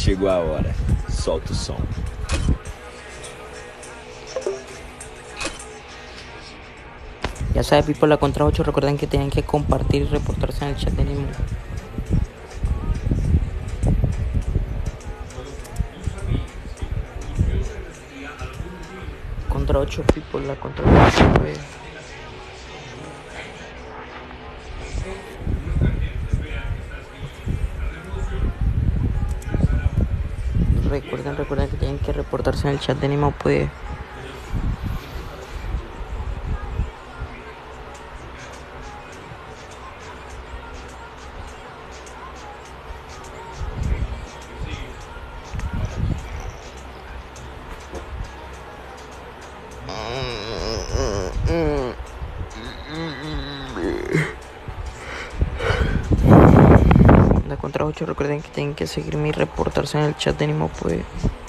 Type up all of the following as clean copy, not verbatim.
Chegou a hora. Solta o som. Ya sabe, people, la contra 8, recuerden que tienen que compartir y reportarse en el chat de Nimo. Contra 8, people, la contra 8, pues. Recuerden que tienen que reportarse en el chat de Nimo, pues. La contra 8, recuerden que tienen que seguirme y reportarse en el chat de Nimo, pues.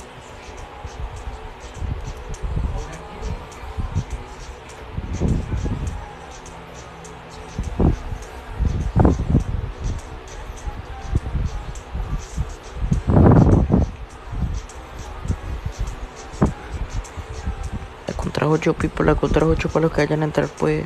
La contra 8, people, la contra 8 para los que vayan a entrar, pues.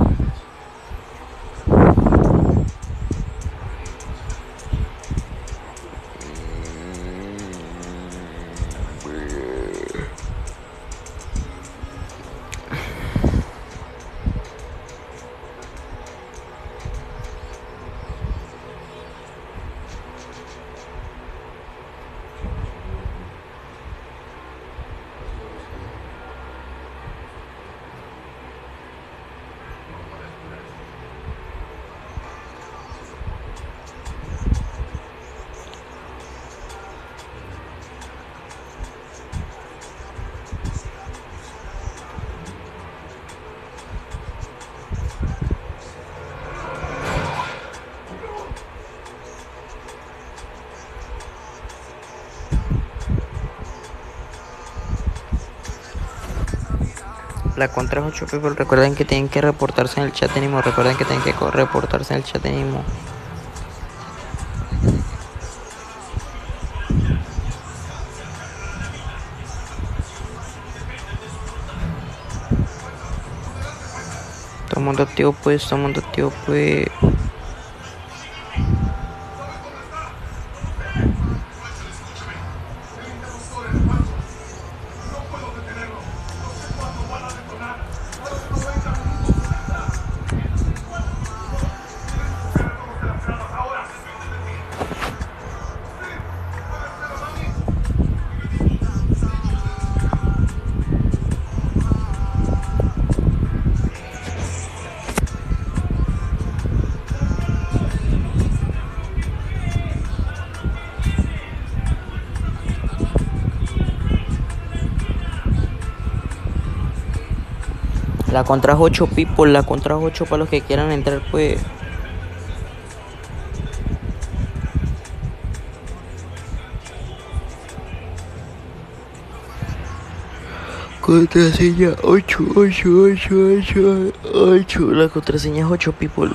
La contra 8, people, recuerden que tienen que reportarse en el chat de Nimo. Recuerden que tienen que reportarse en el chat de Nimo. Todo el mundo activo, pues, todo el mundo activo, pues. La contra 8, people, la contra 8 para los que quieran entrar, pues. Contraseña 8, 8, 8, 8, 8. La contraseña es 8, people.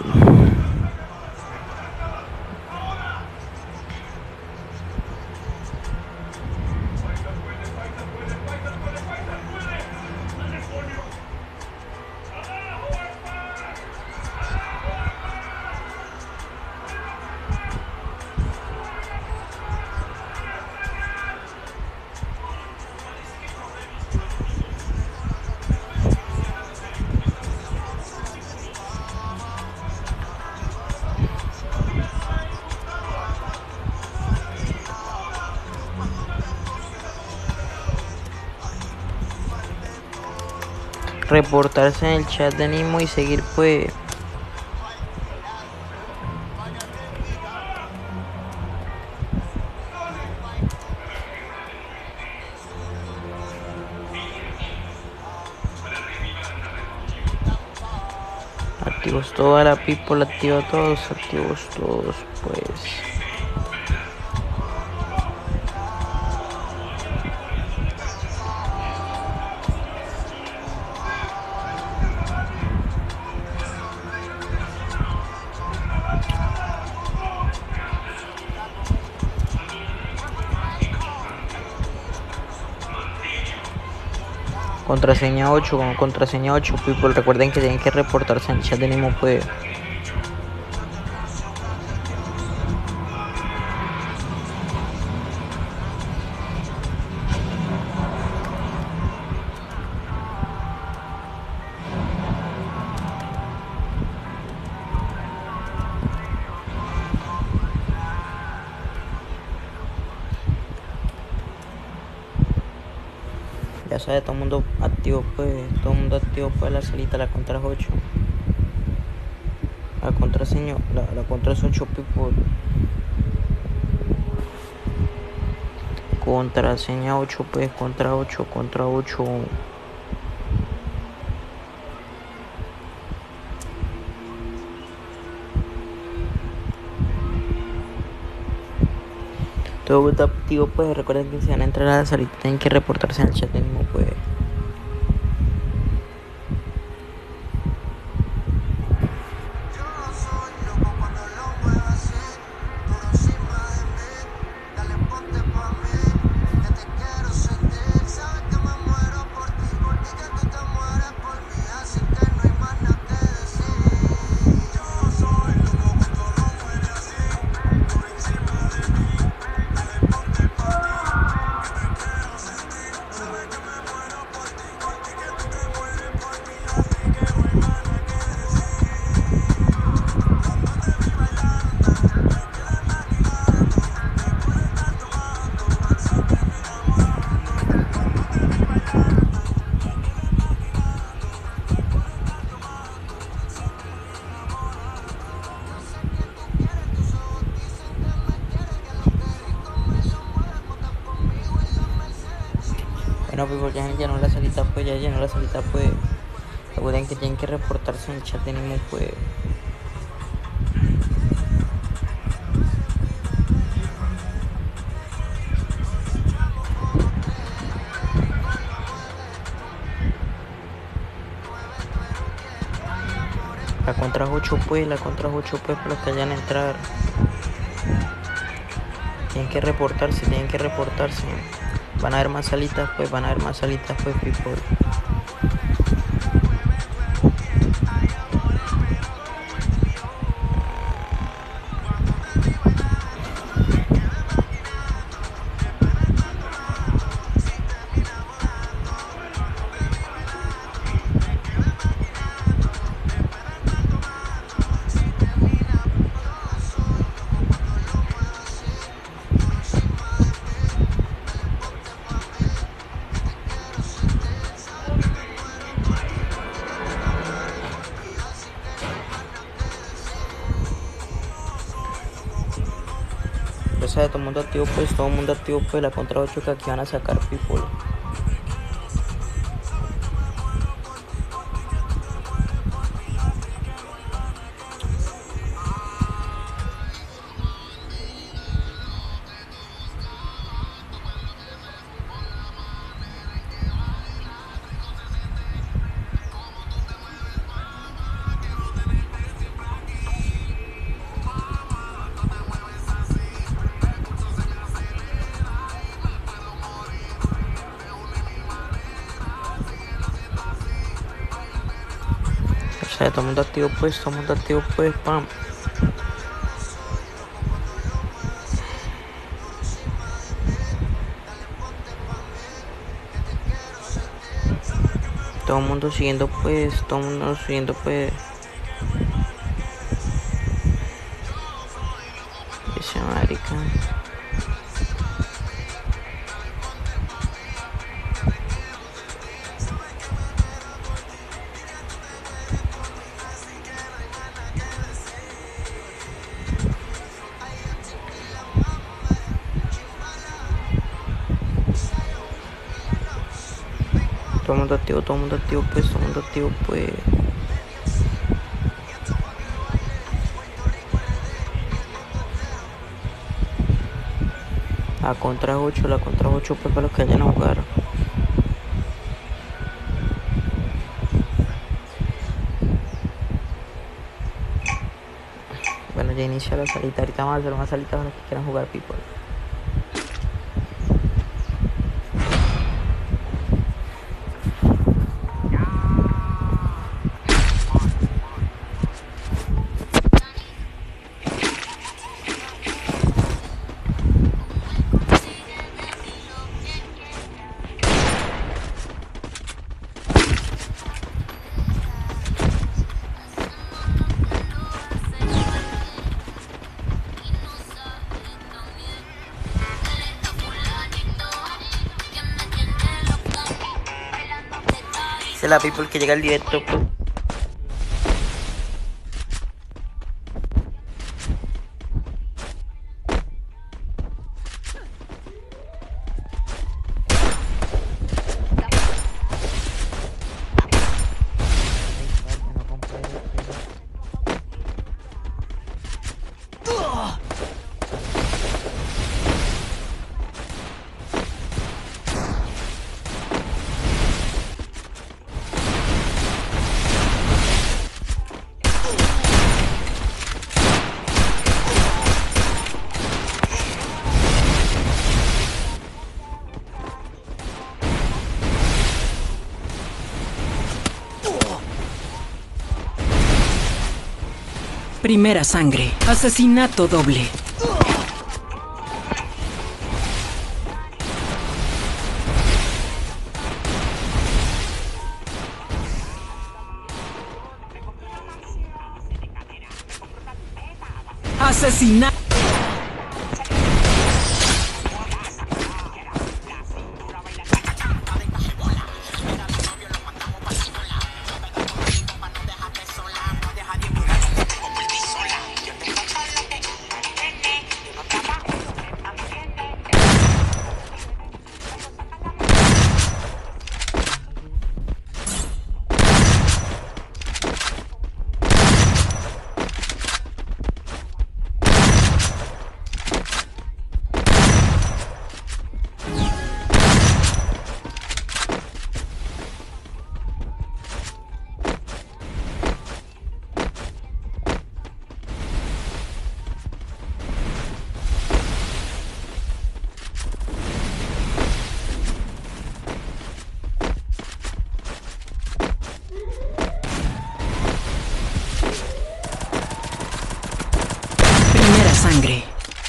Reportarse en el chat de Nimo y seguir, pues. Activos toda la people, activos todos, pues. Contraseña 8, con contraseña 8, people. Recuerden que tienen que reportarse en el chat de Nimo Puede. Ya sabe, todo el mundo activo pues, la salita, la contra es 8. La contraseña, la contra es 8 people. Contraseña 8 pues, contra 8. Todo el mundo activo pues, recuerden que si van a entrar a la salita tienen que reportarse en el chat de Nimo Puede. Bueno, pues ya llenó la salita pues, Recuerden que tienen que reportarse en el chat de Nimo pues. La contra 8 pues, para los que vayan a entrar. Tienen que reportarse. Van a haber más salitas pues, people. O sea, todo el mundo activo pues, la contra 8 que aquí van a sacar people. O sea, todo el mundo activo pues, pam. Todo el mundo siguiendo pues. Ese marica. Todo el mundo activo pues. La contra 8 pues, para los que vayan a jugar. Bueno, ya inicia la salita. Ahorita vamos a hacer una salita para los que quieran jugar people. Esa es la people que llega al directo, pues. Primera sangre. Asesinato doble. Asesinato. Primera sangre.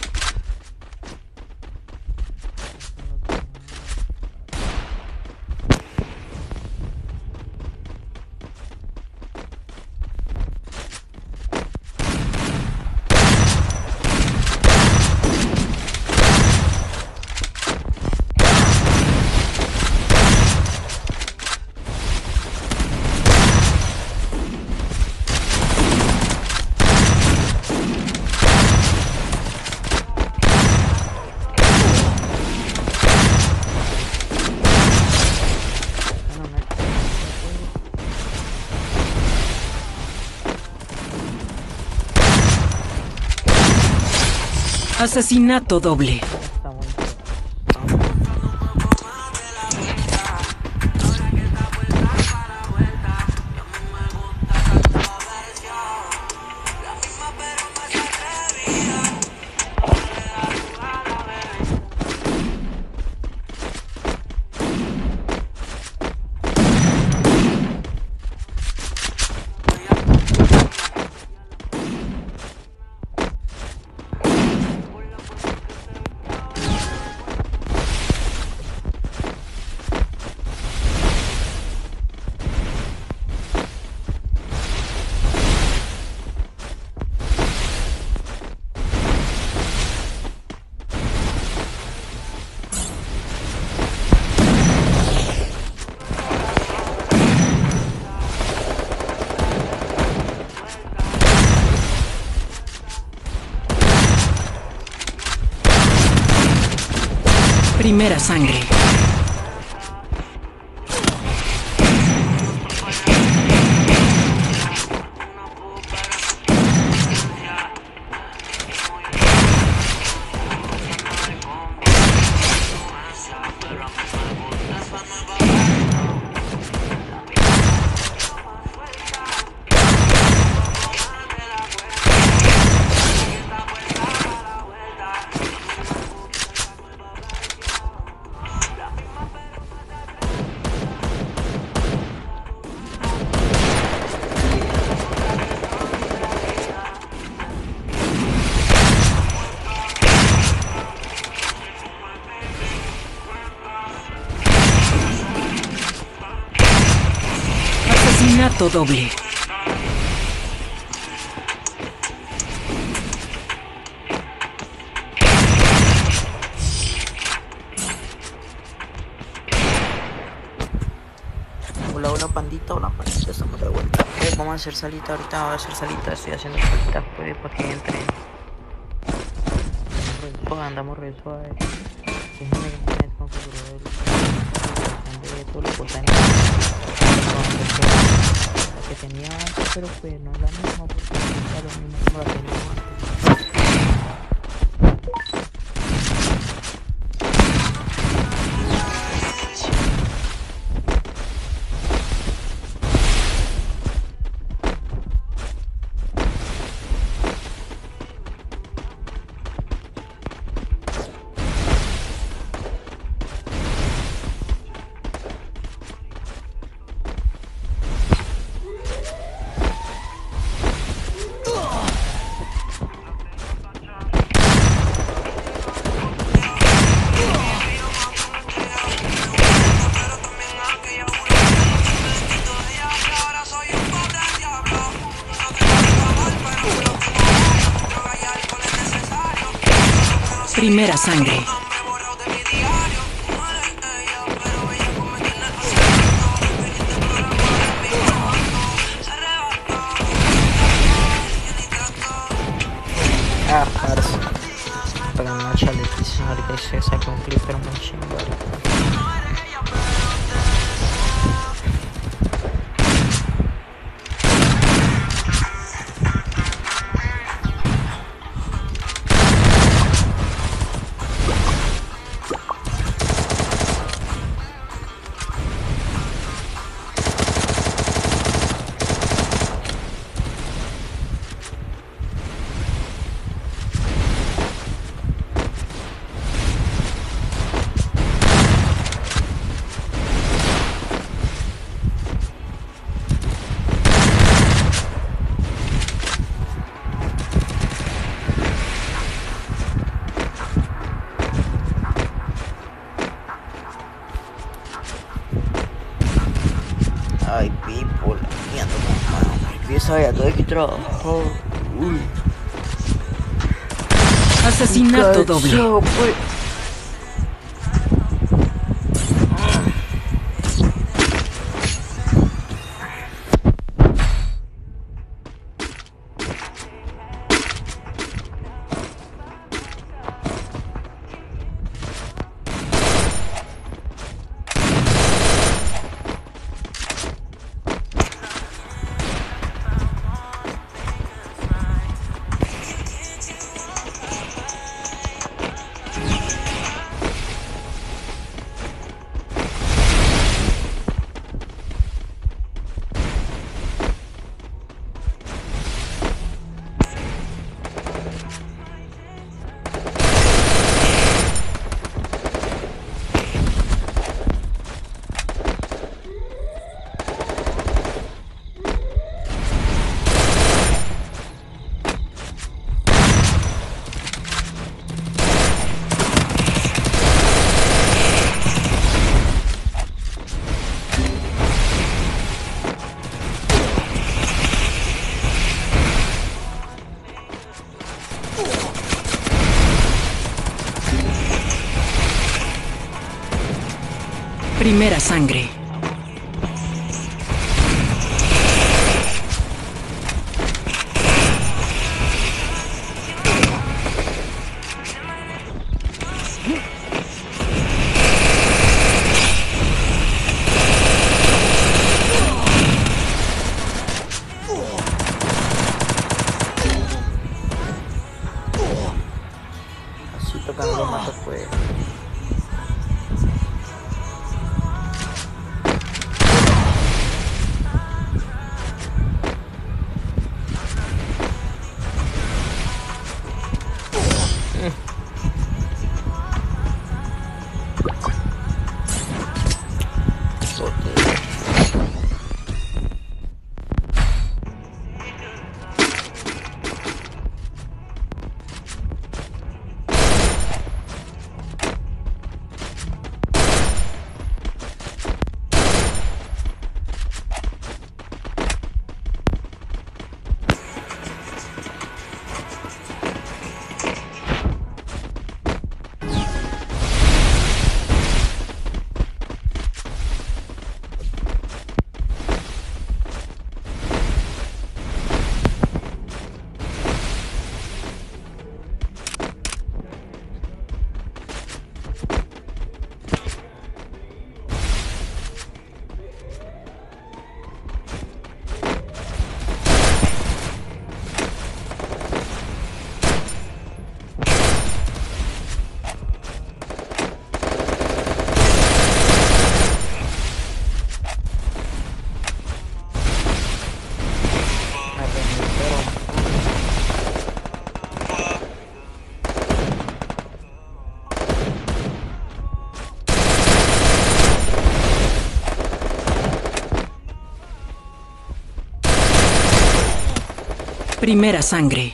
Asesinato doble. Primera sangre. Asesinato doble. Hola, hola. Hola pandita, estamos de vuelta. Vamos a hacer salita ahorita, voy a hacer salita, estoy haciendo salita pues para que entre. Andamos re suave. Déjenme que me configuró de todo lo botánico que tenía antes, pero pues no es la misma porque no es lo mismo como la tenía antes. Primera sangre. Ah, parce. Para una chalequísima ahorita se saca un clip pero muy chingo ahorita. Ay, people, y ando con empieza ya todo hay que trabajar. Uy. Asesinato doble. Pues. Primera sangre. Así tocando lo mato pues. Primera sangre.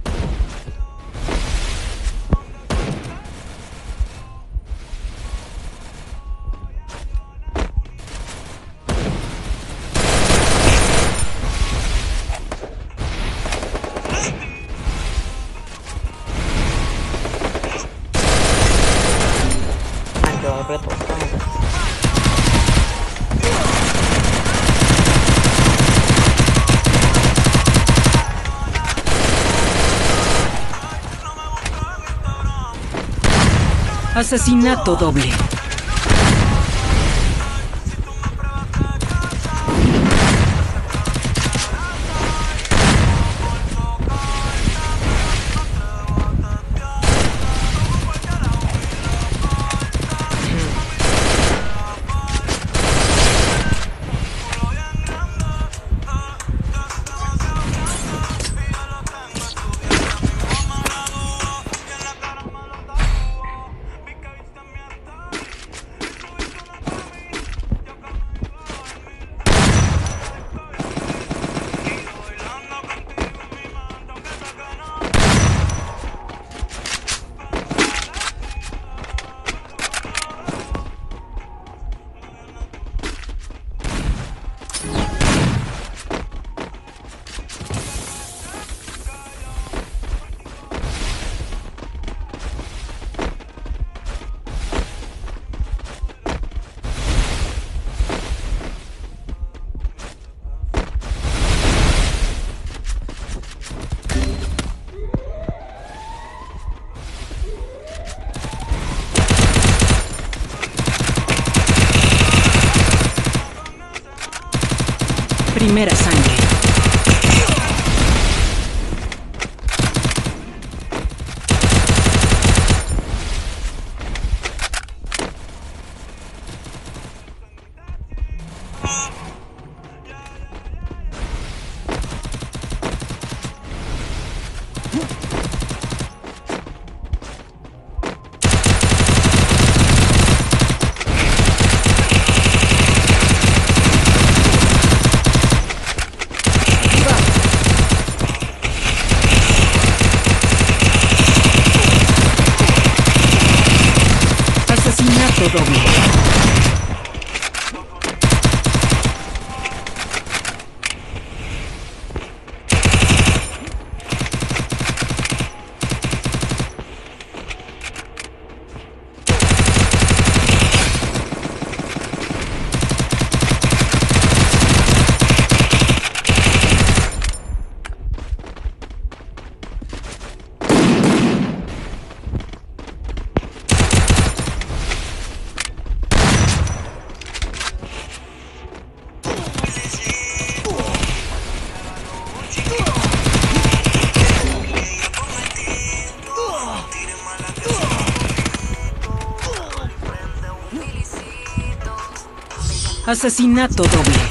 Mancho, reto. Asesinato doble. Primera sangre. Asesinato doble. Asesinato doble.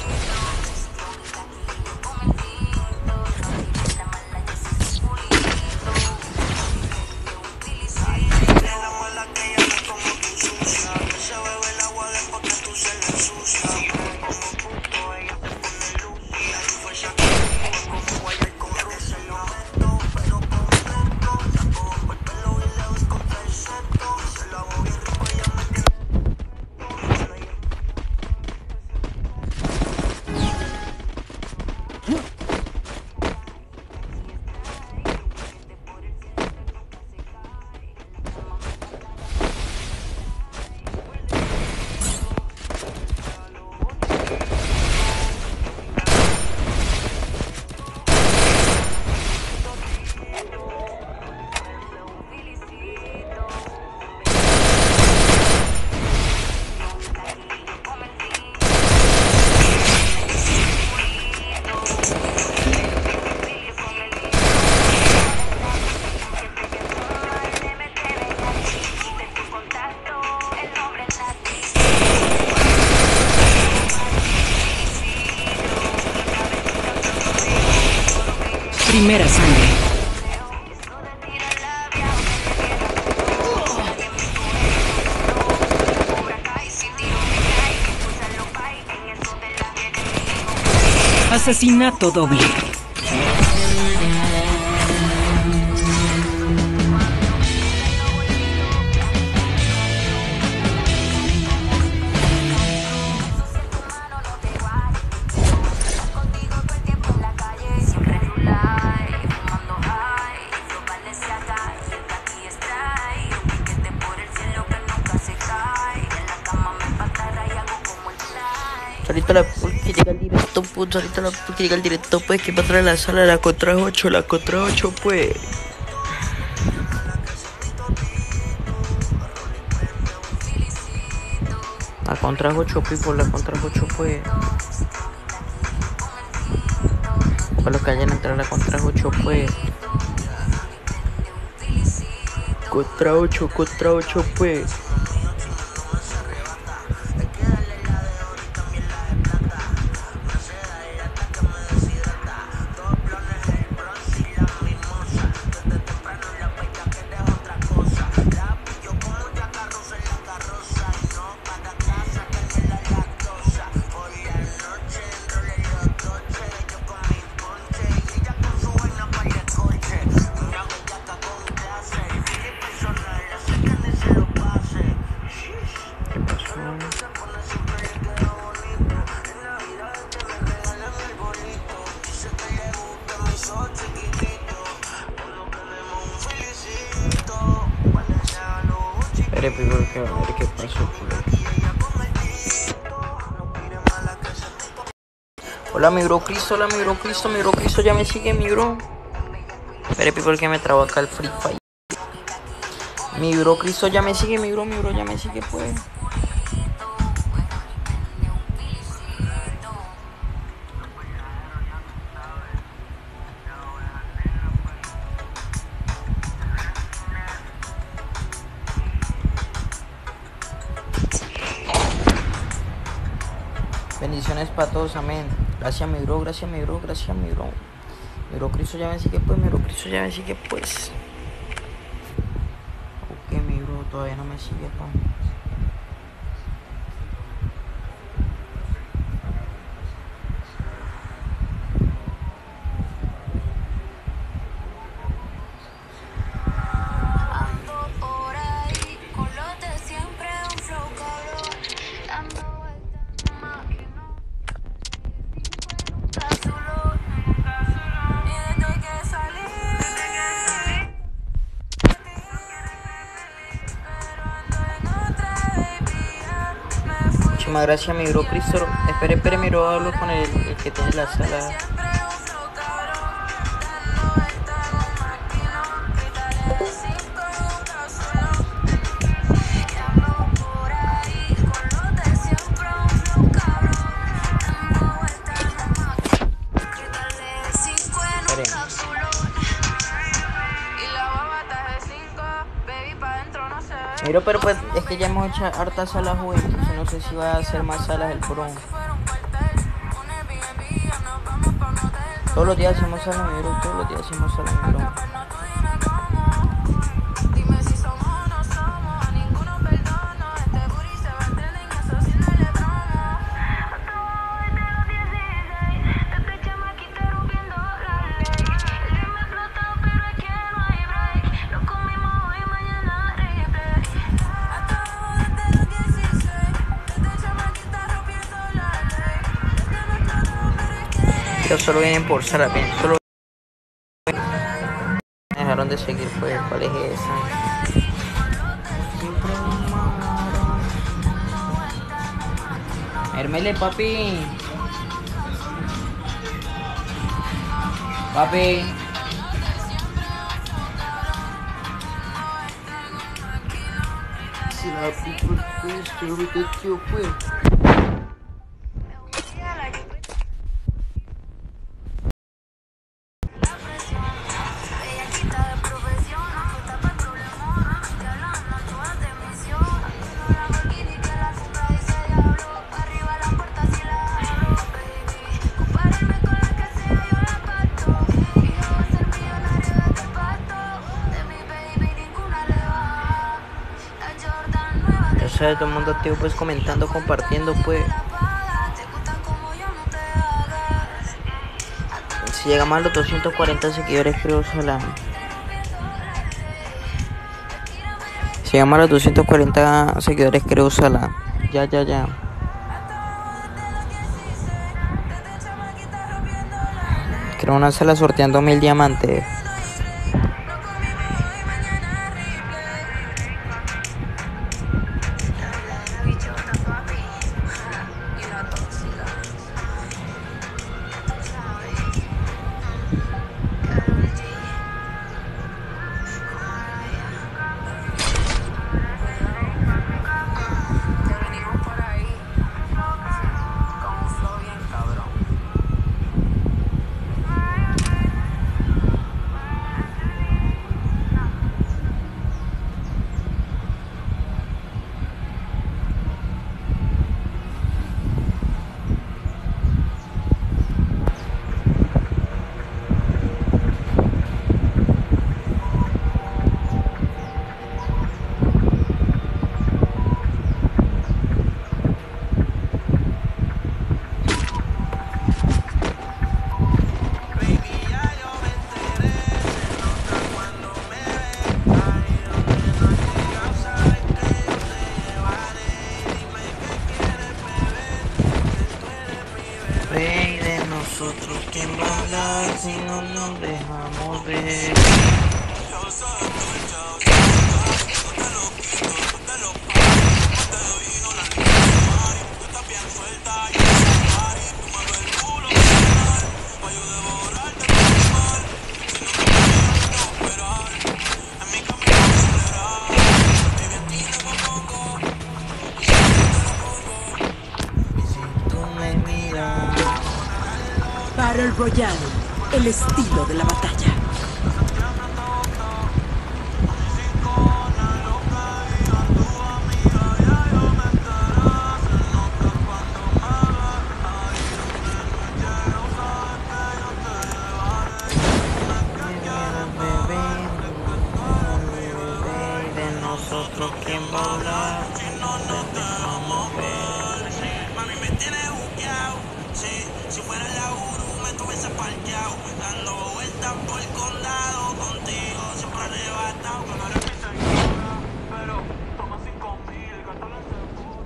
Primera sangre. Asesinato doble. ahorita la porque llega el directo, puto, ahorita la porque llega el directo, pues, que pasa en la sala, la contra 8, pues. La contra 8, people, la contra 8, pues. Para los que hayan entrado a la contra 8, pues. Contra 8, pues. Espere, primero que a ver qué pasó. Hola, mi bro Cristo, ya me sigue, mi bro. Espere, people, que me trabó acá el Free Fire. Mi bro Cristo ya me sigue, mi bro ya me sigue, pues. Bendiciones para todos, amén. Gracias, mi bro. Mi bro Cristo ya me sigue, pues. Ok, mi bro, todavía no me sigue, pa. Muchísimas gracias, mi bro Cristo. Espere, mi bro, hablo con el que tiene la sala. Miro, pero pues es que ya hemos hecho hartas salas, güey, entonces no sé si va a hacer más salas el pro. Todos los días hacemos salas, mi bro, mi bro. Ellos solo vienen por sala, bien, solo me dejaron de seguir, pues, ¿cuál es esa? Hermele, papi. Si la puta, pues. Todo el mundo activo, pues, comentando, compartiendo, pues. Si llegamos a los 240 seguidores, creo, sala. Si llegamos a los 240 seguidores, creo, sala. Ya. Creo una sala sorteando 1000 diamantes. si no nos dejamos ver. Battle Royale, el estilo de la batalla. De nosotros quién va a hablar. Vamos a ver. Mami me tiene buqueado, sí, si fuera la Uru me estuviese parqueado, dando vueltas por el condado, contigo siempre arrebatado, que no eres mi seguidora, pero toma 5.000, gátalo en seguro.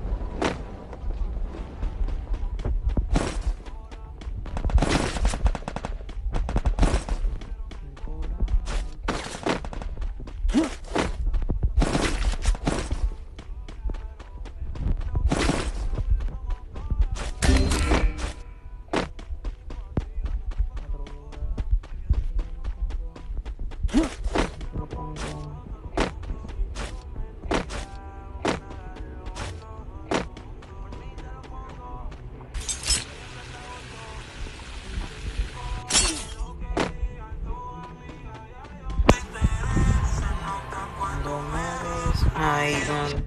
Cuando me ves, ay, no.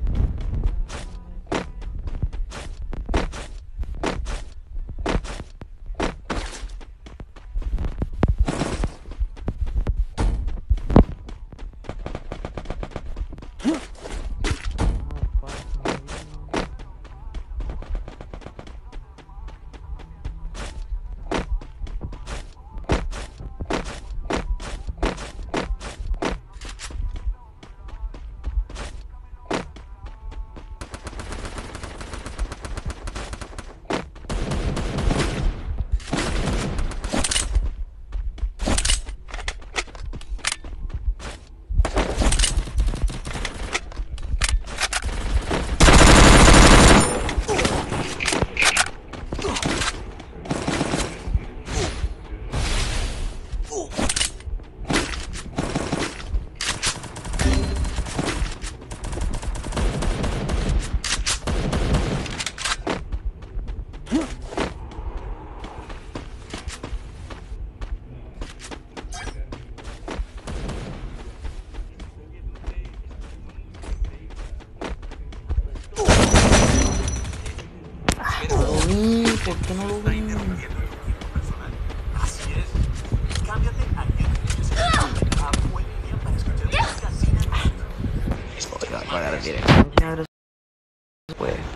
¿Por qué no lo ven? Así es, cámbiate a Línea para escuchar música sin Voy a apagar el directo. Pues.